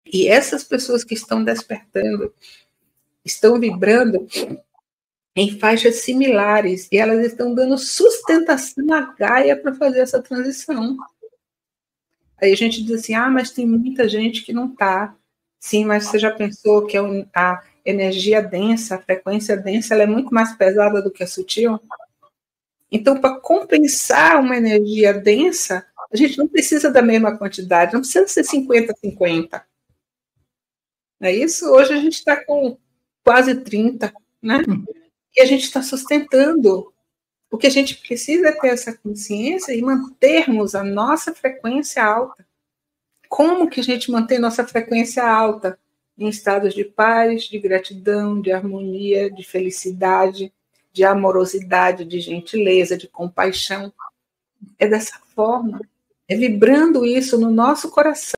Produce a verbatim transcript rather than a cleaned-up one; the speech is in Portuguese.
E essas pessoas que estão despertando, estão vibrando em faixas similares, e elas estão dando sustentação à Gaia para fazer essa transição. Aí a gente diz assim, ah, mas tem muita gente que não está. Sim, mas você já pensou que a energia densa, a frequência densa, ela é muito mais pesada do que a sutil? Então, para compensar uma energia densa, a gente não precisa da mesma quantidade, não precisa ser cinquenta a cinquenta. Não é isso? Hoje a gente está com quase trinta, né? E a gente está sustentando. O que a gente precisa é ter essa consciência e mantermos a nossa frequência alta. Como que a gente mantém nossa frequência alta? Em estados de paz, de gratidão, de harmonia, de felicidade, de amorosidade, de gentileza, de compaixão. É dessa forma, é vibrando isso no nosso coração.